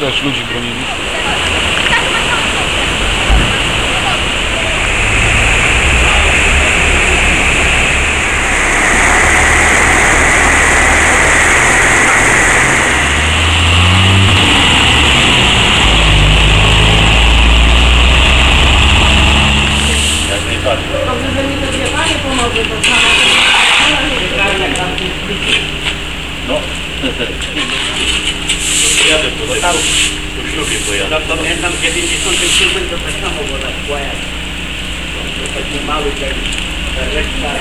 też ludzi bronili. Dobrze, że mi to zjebanie pomoże, bo sama no, jadę po staru, po ślubie pojadę. No to pamiętam, w 97 to tak samo było na szkłajach. To taki mały ten rektar.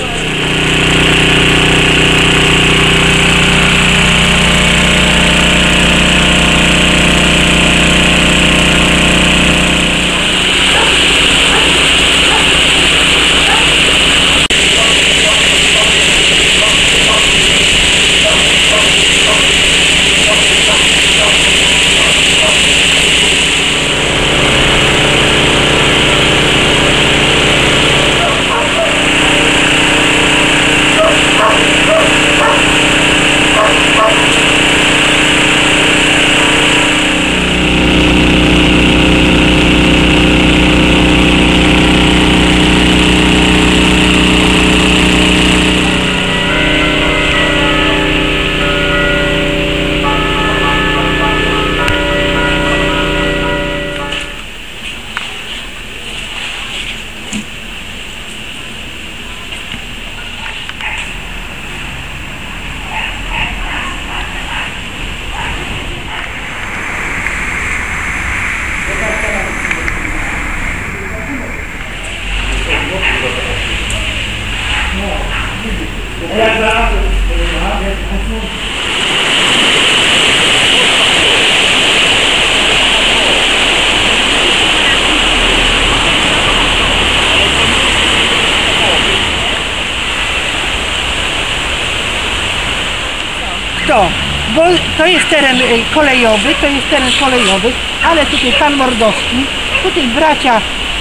Bo to jest teren kolejowy, ale tutaj pan Mordowski, tutaj bracia,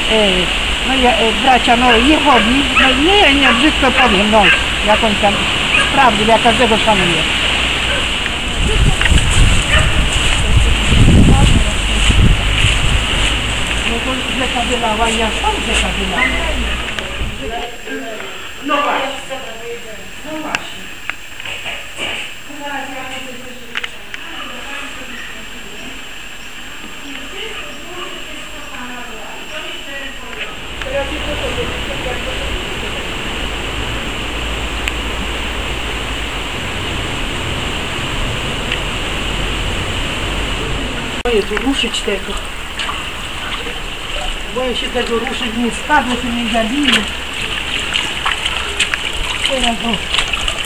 Jehowi, nie brzydko powiem, jak on tam sprawdził, ja każdego szanuję. No to rzeka wylała i ja sam rzeka wylała. No właśnie. Boję tu ruszyć tego. Boję się tego ruszyć, nie spadnę, się nie zabiję. Teraz o.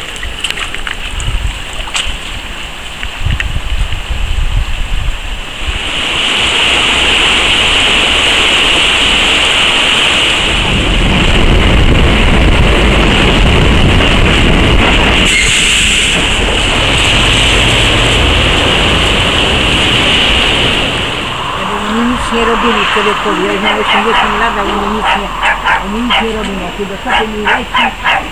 Nie robili człowiekowi, ja już mam 80 lat, ale oni nic nie robią, jak do kopy mi leci,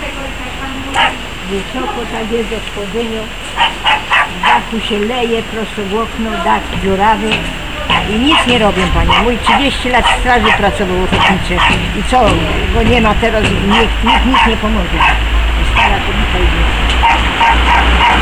wysoko tak jest do schodzenia, w dachu się leje, prosto w okno, dach dziurawy i nic nie robią, panie. Mój 30 lat w straży pracował ochotniczy i co, go nie ma teraz, nikt nic nie pomoże. Stara kobieta idzie.